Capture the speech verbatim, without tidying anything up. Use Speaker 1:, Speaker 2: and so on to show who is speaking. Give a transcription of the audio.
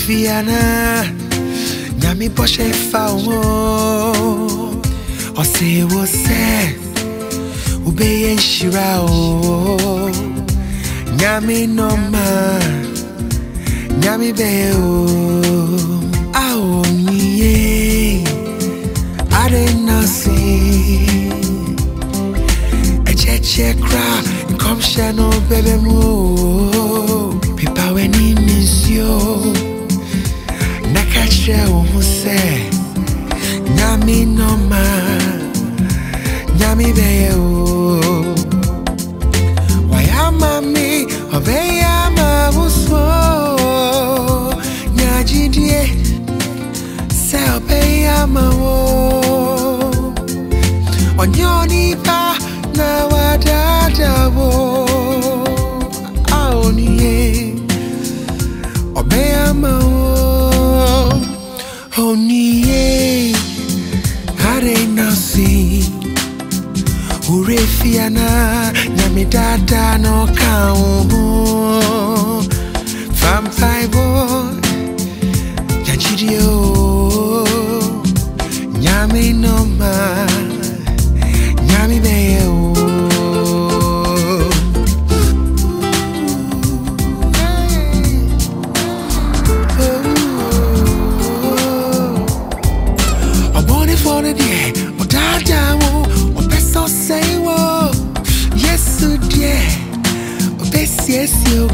Speaker 1: Urefiana Nyame Beye fawo Ose wo se Ubeye nshira o Nyame no ma Nyame Beye o Awo niye Ade nasi Echeche kra Come shano bebe mo Pipa weni nisyo Nakache umuse Nyame no ma Nyame Beye o Wayama mi Obeyama uswo Nyajidie Se obeyama wo Onyoni pa Na wadada wo Aoniye Obeyama wo Oniye Hare nasi Urefiana Nyame dada no kao Vampire boy Yajidio Nyame no ma Nyame Beye o Obone for the day Odada wo Obeso say wo Yesu die Obesi esi o